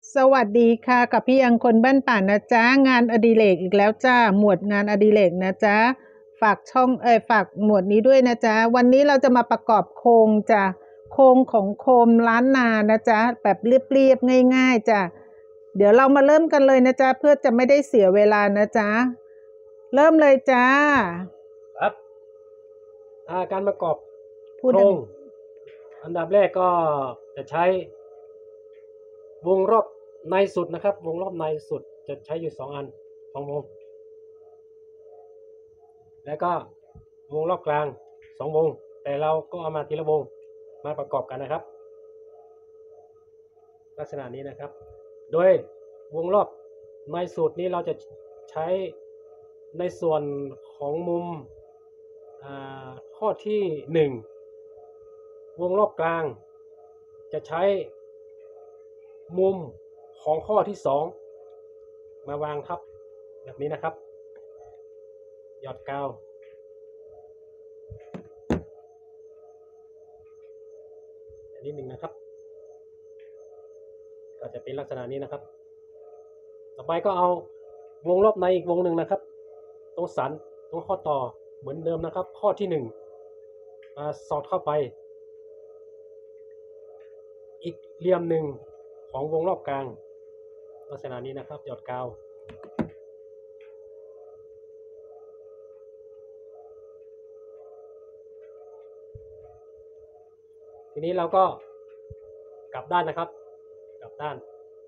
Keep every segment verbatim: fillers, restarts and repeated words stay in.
สวัสดีค่ะกับพี่ยังคนบ้านป่านะจ๊ะงานอดิเรกอีกแล้วจ้าหมวดงานอดิเรกนะจ๊ะฝากช่องเอ่ยฝากหมวดนี้ด้วยนะจ๊ะวันนี้เราจะมาประกอบโครงจ้ะโครงของโคมล้านนานะจ๊ะแบบเรียบๆง่ายๆจ้ะเดี๋ยวเรามาเริ่มกันเลยนะจ๊ะเพื่อจะไม่ได้เสียเวลานะจ๊ะเริ่มเลยจ้าครับอ่าการประกอบพูดโครงอันดับแรกก็จะใช้วงรอบในสุดนะครับวงรอบในสุดจะใช้อยู่สองอันสองวงแล้วก็วงรอบกลางสองวงแต่เราก็เอามาทีละวงมาประกอบกันนะครับลักษณะนี้นะครับโดยวงรอบในสุดนี้เราจะใช้ในส่วนของมุมข้อที่หนึ่งวงรอบกลางจะใช้มุมของข้อที่สองมาวางทับแบบนี้นะครับหยอดกาวอันนี้หนึ่งนะครับก็จะเป็นลักษณะนี้นะครับต่อไปก็เอาวงรอบในอีกวงหนึ่งนะครับตรงสันตรงข้อต่อเหมือนเดิมนะครับข้อที่หนึ่งมาสอดเข้าไปอีกเหลี่ยมหนึ่งของวงรอบกลางลักษณะนี้นะครับหยอดกาวทีนี้เราก็กลับด้านนะครับกลับด้าน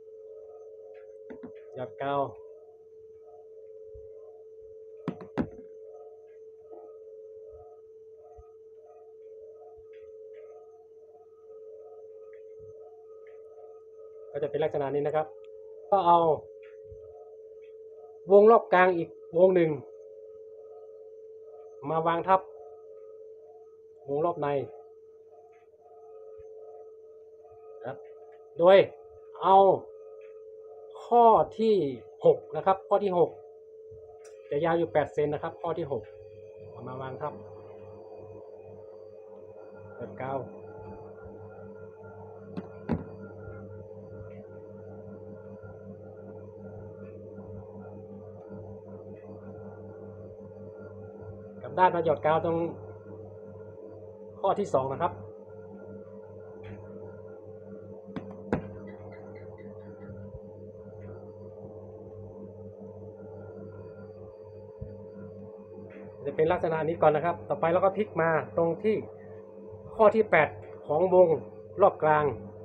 หยอดกาวก็จะเป็นลักษณะนี้นะครับก็เอาวงรอบกลางอีกวงหนึ่งมาวางทับวงรอบในครับโดยเอาข้อที่หกนะครับข้อที่หกจะยาวอยู่แปดเซนนะครับข้อที่หกเอามาวางทับเปิดกาวกับด้านมาหยอดกาวตรงข้อที่สองนะครับจะเป็นลักษณะนี้ก่อนนะครับต่อไปเราก็พลิกมาตรงที่ข้อที่แปดของวงรอบกลาง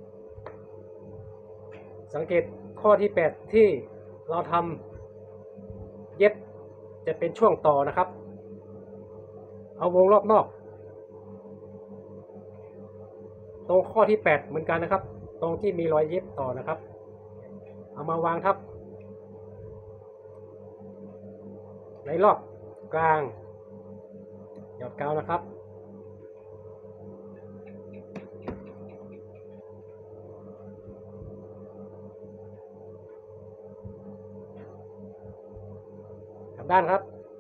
สังเกตข้อที่แปดที่เราทำเย็บจะเป็นช่วงต่อนะครับเอาวงรอบนอกตรงข้อที่แปดเหมือนกันนะครับตรงที่มีรอยเย็บต่อนะครับเอามาวางทับในรอบกลางหยอดกาวนะครับกลับด้านครับ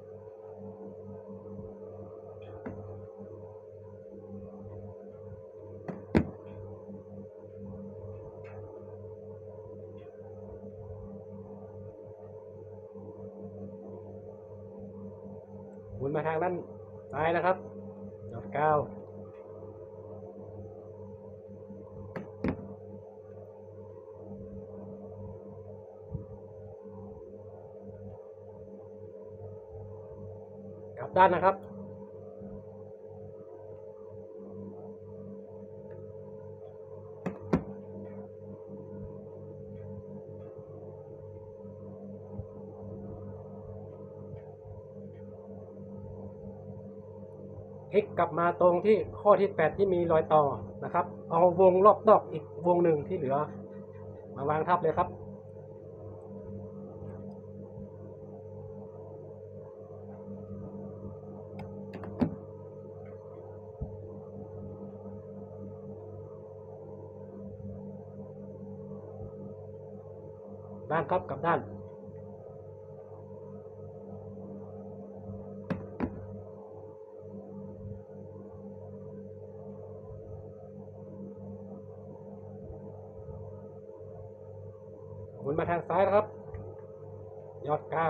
หมุนมาทางด้านซ้ายนะครับหยอดกาวกลับด้านนะครับพลิกกลับมาตรงที่ข้อที่แปดที่มีรอยต่อนะครับเอาวงรอบนอกอีกวงหนึ่งที่เหลือมาวางทับเลยครับด้านครับกับด้านนมาทางซ้ายนะครับ ยอดเก้า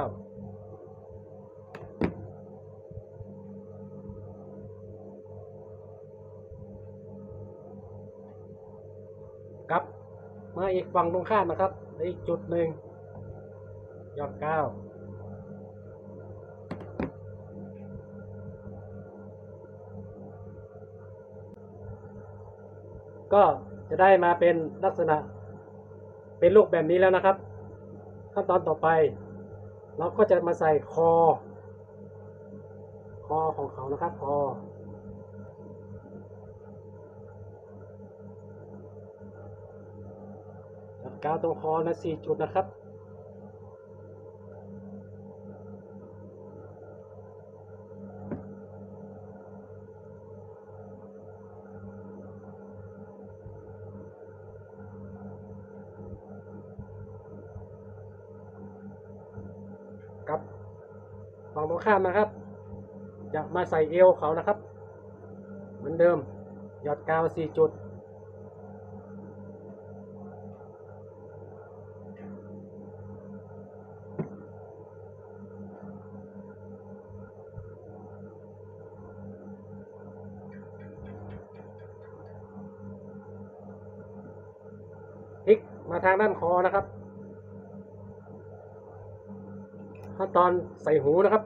กลับมาอีกฝั่งตรงข้ามนะครับในอีกจุดหนึ่งยอดเก้า ก็จะได้มาเป็นลักษณะเป็นรูปแบบนี้แล้วนะครับขั้นตอนต่อไปเราก็จะมาใส่คอคอของเขานะครับคอจัดกาวตรงคอนะสี่จุดนะครับกับฝั่งตรงข้ามนะครับจะมาใส่เอวเขานะครับเหมือนเดิมหยอดกาวสี่จุดพลิกมาทางด้านคอนะครับขั้นตอนใส่หูนะครับ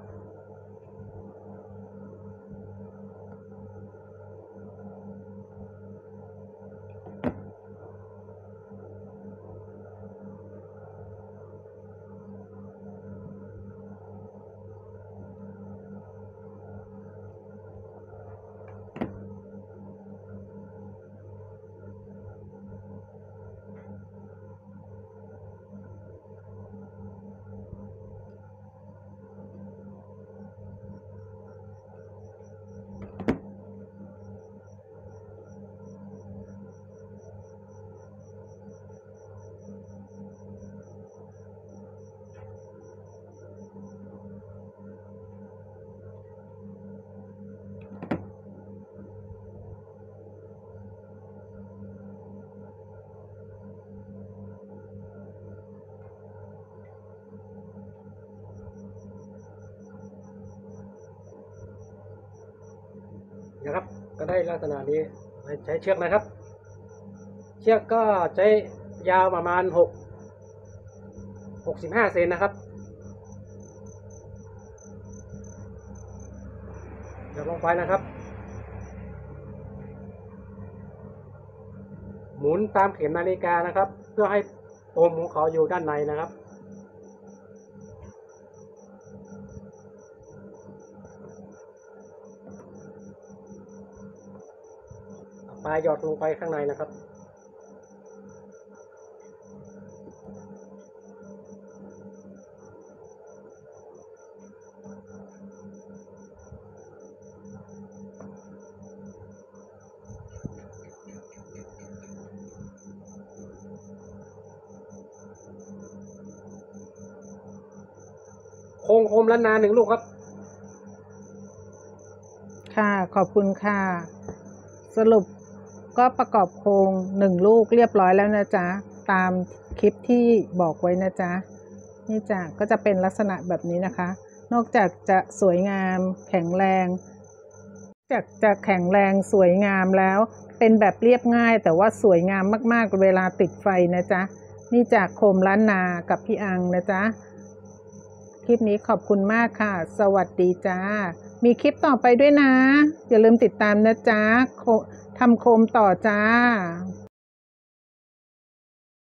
นะครับก็ได้ลักษณะนี้ใช้เชือกนะครับเชือกก็ใช้ยาวประมาณหก หกสิบห้าเซนนะครับเดี๋ยวลงไปนะครับหมุนตามเข็มนาฬิกานะครับเพื่อให้ปมของเขาอยู่ด้านในนะครับปลายหยอดลงไปข้างในนะครับโค้งโคมล้านนาหนึ่งลูกครับค่ะขอบคุณค่ะสรุปก็ประกอบโครงหนึ่งลูกเรียบร้อยแล้วนะจ๊ะตามคลิปที่บอกไว้นะจ๊ะนี่จ้ะก็จะเป็นลักษณะแบบนี้นะคะนอกจากจะสวยงามแข็งแรงจากจะแข็งแรงสวยงามแล้วเป็นแบบเรียบง่ายแต่ว่าสวยงามมากๆเวลาติดไฟนะจ๊ะนี่จากโคมล้านนากับพี่อังนะจ๊ะคลิปนี้ขอบคุณมากค่ะสวัสดีจ้ามีคลิปต่อไปด้วยนะอย่าลืมติดตามนะจ๊ะทำโคมต่อจ้า